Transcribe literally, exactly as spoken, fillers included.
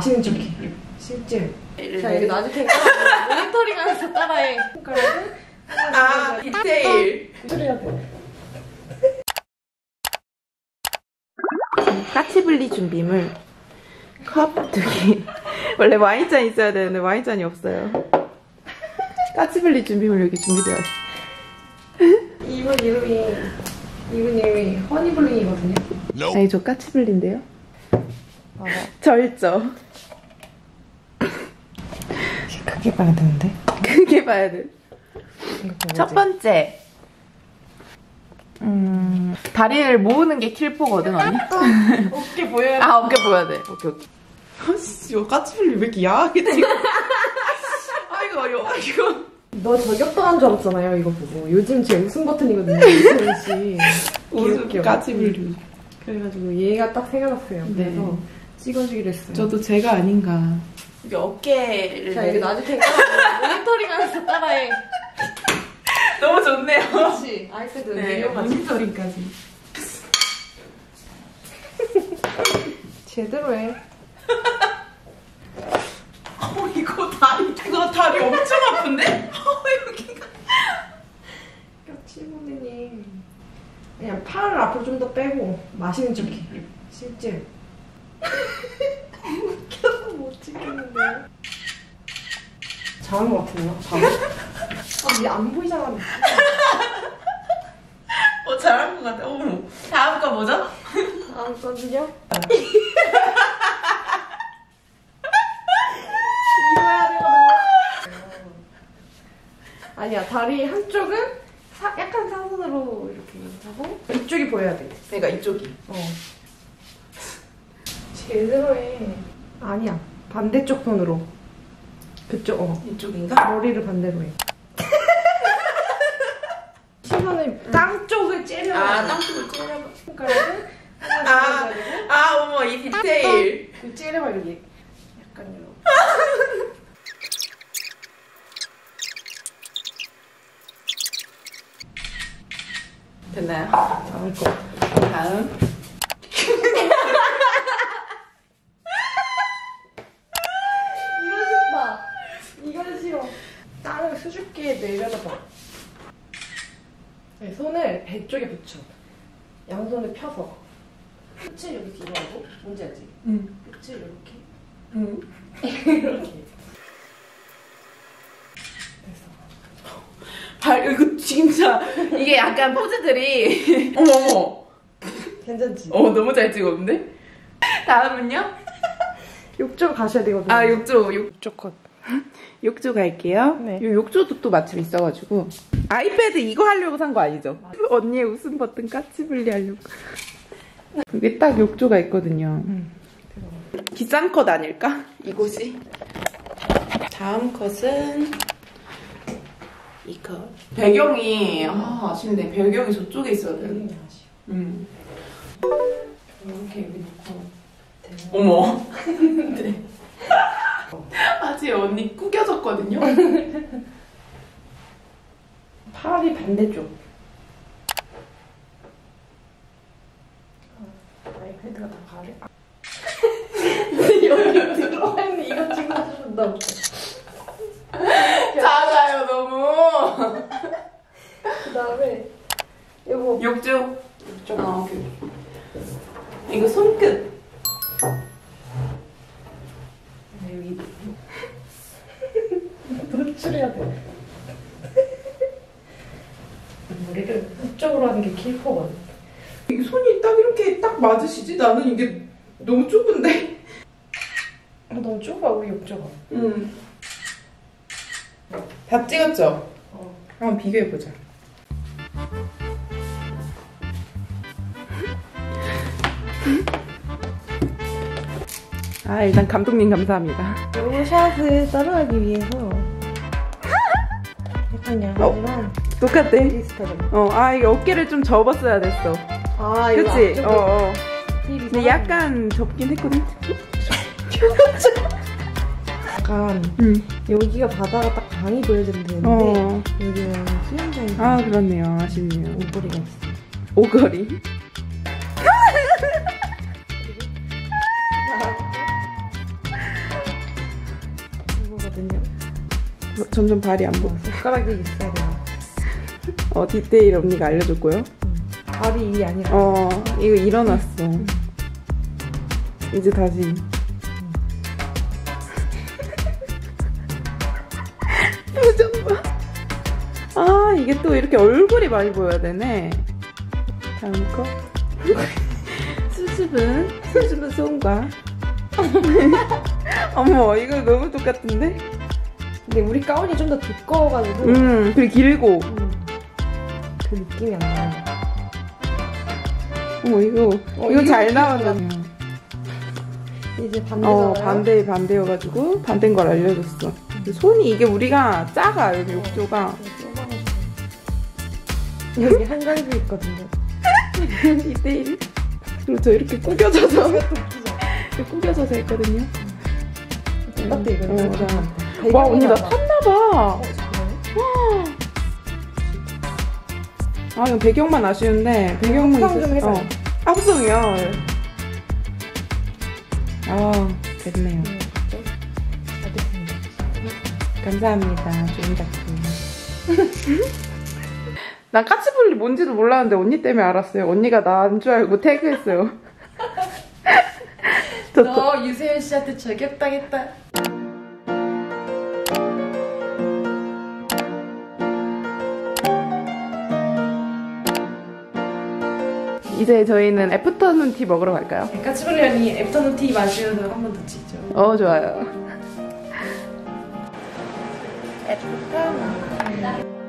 마시는 척해. 실제. 자, 여기 놔줄 테니까 모니터링 하면서 따라해. 손가락을. 아, 디테일. 소리가 돼. 까치블리 준비물 컵 두 개. 원래 와인잔 있어야 되는데 와인잔이 없어요. 까치블리 준비물 여기 준비되어 있어. 이분 이름이 이분 이름이 허니블링이거든요. 아니 저 까치블리인데요. 아, 절죠. 크게 봐야 되는데. 크게 봐야 돼. 첫 번째. 음, 다리를 모으는 게 킬포거든, 언니? 어깨 보여야 돼. 아, 어깨 보여야 돼. 오케이, 오케이. 아씨, 이거 까치블리 왜 이렇게 야하게 찍어? 아이고, 어려워, 이거. 너 저격당한 줄 알았잖아요, 이거 보고. 요즘 제 우승 버튼이거든요, 이소연 씨. 우승 까치블리. 그래가지고 얘가 딱 생각났어요. 네. 그래서 찍어주기로 했어요. 저도 제가 아닌가. 이게 어깨를. 자, 여기 놔줄 테니까 모니터링 하면서 따라해. 너무 좋네요. 그렇지. 아이패드 네, 이용하지. 모니터링까지. 제대로 해. 어, 이거 다리, 이거 다리 엄청 아픈데? 어, 여기가. 까치블리님. 그냥 팔을 앞으로 좀 더 빼고 마시는 척해. 실제. 웃겨서 못 찍겠는데요. 잘한 것 같은데요? 잘한 아, 이게 안 보이잖아. 어, 잘한 것 같아. 어머. 다음 거 뭐죠? 다음 거는요? 이거 해야 되거든요. 아니야, 다리 한쪽은 사, 약간 사선으로 이렇게 하고 이쪽이 보여야 돼. 내가 이쪽이. 어. 제대로 해. 아니야, 반대쪽 손으로. 그쪽, 어. 이쪽인가? 머리를 반대로 해. 시선을 땅 쪽을 째려. 아, 땅 쪽을 째려봐. 손가락을 아, 아, 어머, 이 디테일. 그 째려봐, 이렇게. 약간 이렇게. 됐나요? 나올 거. 다음. 이거 싫다. 이건 싫어. 땅을 수줍게 내려놔봐. 네, 손을 배 쪽에 붙여. 양손을 펴서. 끝을 여기 뒤로 하고, 뭔지 알지? 응. 끝을 이렇게. 응. 이렇게. 됐어. 발, 이거 진짜, 이게 약간 포즈들이. 어머, 어머. 괜찮지? 어, 너무 잘 찍었는데? 다음은요? 욕조 가셔야 되거든요. 아, 욕조, 욕, 욕조 컷. 욕조 갈게요. 네. 요 욕조도 또 마침 있어가지고. 아이패드 이거 하려고 산 거 아니죠? 언니의 웃음 버튼 까치블리 하려고. 여기 딱 욕조가 있거든요. 응. 비싼 컷 아닐까? 이곳이. 다음 컷은 이 컷. 배경이 아 아쉽네. 배경이 저쪽에 있어야 돼. 되게 아쉬워. 음. 이렇게 여기 놓고. 어머. 네. 아직 언니 구겨졌거든요. 팔이 반대쪽. 아이패드가 다 가려. 여기 들어가 있는 이거 찍어준다고. 작아요 너무. 그 다음에 이거 욕조. 이쪽. 아, 오케이. 이거 손끝. 여기 노출해야 돼. 머리를 이쪽으로 하는 게 킬포거든. 이게 손이 딱 이렇게 딱 맞으시지? 나는 이게 너무 좁은데. 아, 너무 좁아 우리 욕조가. 음. 다 찍었죠? 어. 한번 비교해보자. 아 일단 감독님 감사합니다. 이 샷을 따라하기 위해서 약간 양하지만 똑같대. 비슷하잖아. 어, 아 이게 어깨를 좀 접었어야 됐어. 아 이거 그치? 어, 어. 팁이 근데 약간 접긴 했거든. 약간 음. 여기가 바다가 딱 강이 보여지면 되는데 어. 여기는 수영장이 아 그렇네요. 아쉽네요. 옷걸이가 있어. 오거리. 있거든요. 뭐, 점점 발이 안 보여. 손가락이 있어야 돼요. 어, 디테일 언니가 알려줬고요. 발이 이 아니라. 어, 이거 일어났어. 이제 다시. 표정 봐. 아, 이게 또 이렇게 얼굴이 많이 보여야 되네. 다음 거. 수줍은, 수줍은 손과. 어머, 이거 너무 똑같은데? 근데 우리 가운이 좀 더 두꺼워가지고. 음, 그리고 길고. 음. 그 느낌이 안 나요. 어머, 이거, 어, 이거 잘 이거 나왔네. 이제 반대잖아요. 어, 반대, 반대여가지고, 반대인 걸 알려줬어. 손이, 이게 우리가 작아, 여기 욕조가. 여기 한강도 있거든요. 이때일. 그리고 저 이렇게 구겨져서, 이것도 웃기죠? 이렇게 구겨져서 했거든요. 똑같아, 이거. 어, 나. 와, 언니 나 탔나봐. 어, 그래요? 아, 이건 배경만 아쉬운데, 배경만 합성 좀 해봐요. 어. 합성이요. 아, 됐네요. 네, 그렇죠? 알겠습니다. 감사합니다. 좋은 작품. 난 까치볼리 뭔지도 몰랐는데 언니 때문에 알았어요. 언니가 나인 줄 알고 태그했어요. 저, 저, 너 유세윤 씨한테 저격당했다. 이제 저희는 애프터눈 티 먹으러 갈까요? 까치발리 언니 애프터눈 티 마시면서 한 번 더 찍죠. 어, 좋아요. 애프터눈.